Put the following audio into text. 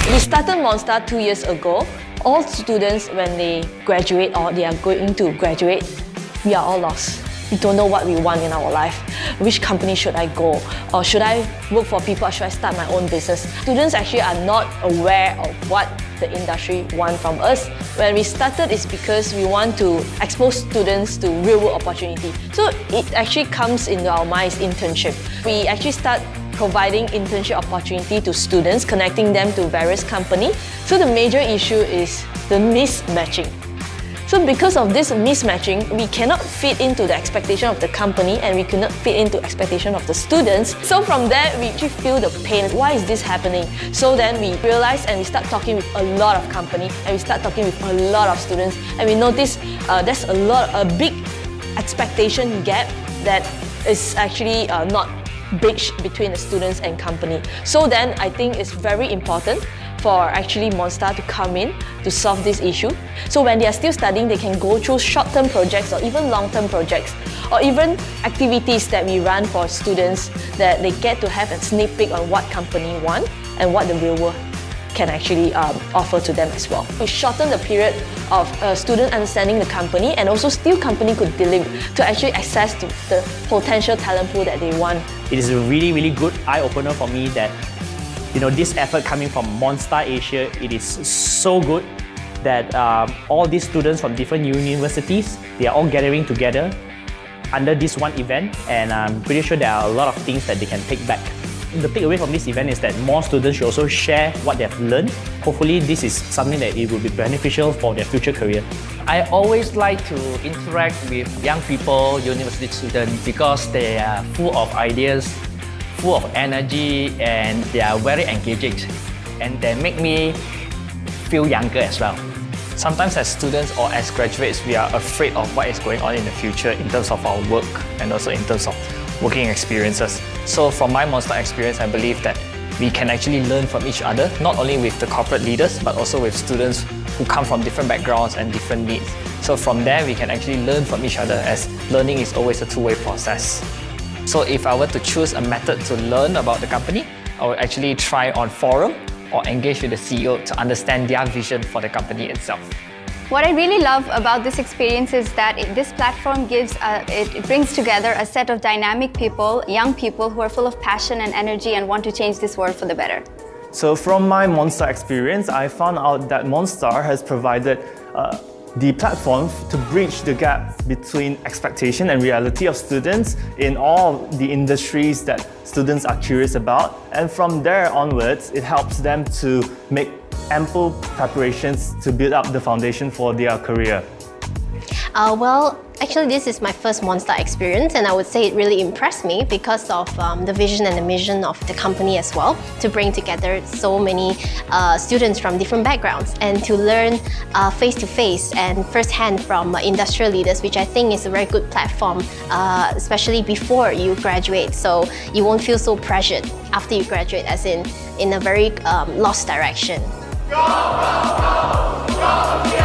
We started Monsta 2 years ago. All students, when they graduate or they are going to graduate, we are all lost. We don't know what we want in our life. Which company should I go? Or should I work for people, or should I start my own business? Students actually are not aware of what the industry wants from us. When we started, it's because we want to expose students to real-world opportunity. So it actually comes into our minds, internship. We actually start providing internship opportunity to students, connecting them to various companies. So the major issue is the mismatching. So because of this mismatching, we cannot fit into the expectation of the company and we cannot fit into expectation of the students. So from there, we actually feel the pain. Why is this happening? So then we realize and we start talking with a lot of companies and we start talking with a lot of students, and we notice there's a big expectation gap that is actually not bridged between the students and company. So then I think it's very important for actually Monsta to come in to solve this issue. So when they are still studying, they can go through short-term projects or even long-term projects, or even activities that we run for students that they get to have a sneak peek on what company want and what the real world can actually offer to them as well. We shorten the period of student understanding the company, and also still company could deliver to actually access to the potential talent pool that they want. It is a really, really good eye-opener for me that this effort coming from Monsta Asia, it is so good that all these students from different universities, they are all gathering together under this one event, and I'm pretty sure there are a lot of things that they can take back. The takeaway from this event is that more students should also share what they have learned. Hopefully this is something that it will be beneficial for their future career. I always like to interact with young people, university students, because they are full of ideas, full of energy, and they are very engaging, and they make me feel younger as well. Sometimes as students or as graduates, we are afraid of what is going on in the future in terms of our work and also in terms of working experiences. So from my Monsta experience, I believe that we can actually learn from each other, not only with the corporate leaders, but also with students who come from different backgrounds and different needs. So from there, we can actually learn from each other, as learning is always a two-way process. So if I were to choose a method to learn about the company, I would actually try on forum or engage with the CEO to understand their vision for the company itself. What I really love about this experience is that this platform it brings together a set of dynamic people, young people who are full of passion and energy and want to change this world for the better. So from my Monsta experience, I found out that Monsta has provided the platform to bridge the gap between expectation and reality of students in all the industries that students are curious about. And from there onwards, it helps them to make ample preparations to build up the foundation for their career. Well, actually this is my first Monsta experience, and I would say it really impressed me because of the vision and the mission of the company as well, to bring together so many students from different backgrounds and to learn face-to-face and first-hand from industrial leaders, which I think is a very good platform, especially before you graduate, so you won't feel so pressured after you graduate, as in a very lost direction. Go, go, go, go,